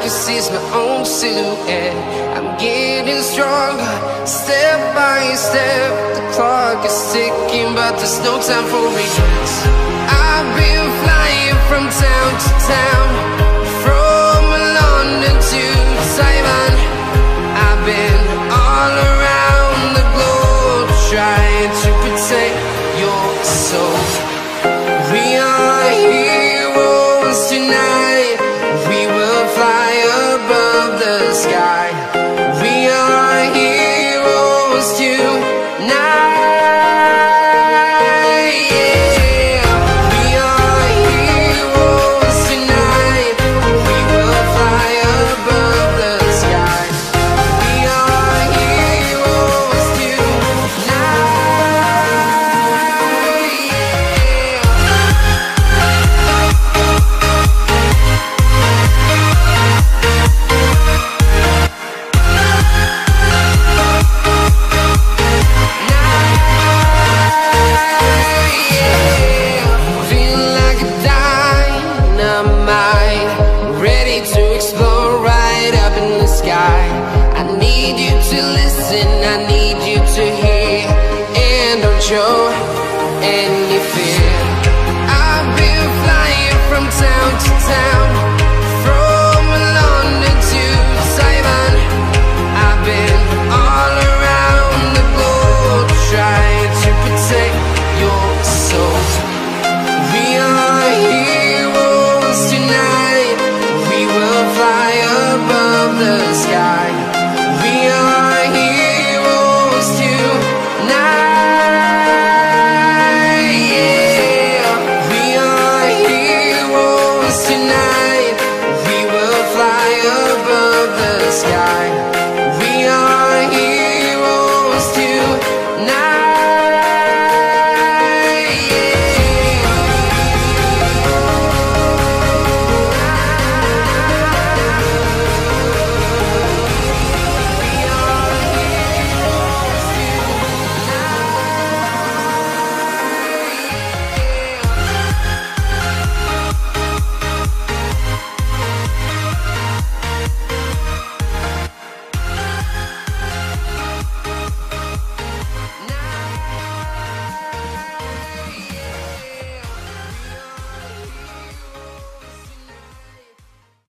can seize my own silhouette. I'm getting stronger, step by step. The clock is ticking, but there's no time for regrets. I've been flying from town to town, from London to Taiwan. I've been all around the globe, trying to protect your soul. We are heroes tonight. We will fly above the sky. We are heroes tonight. Show any fear. I've been flying from town to town, from London to Taiwan. I've been all around the globe, trying to protect your soul. We are heroes tonight. We will fly above the sky.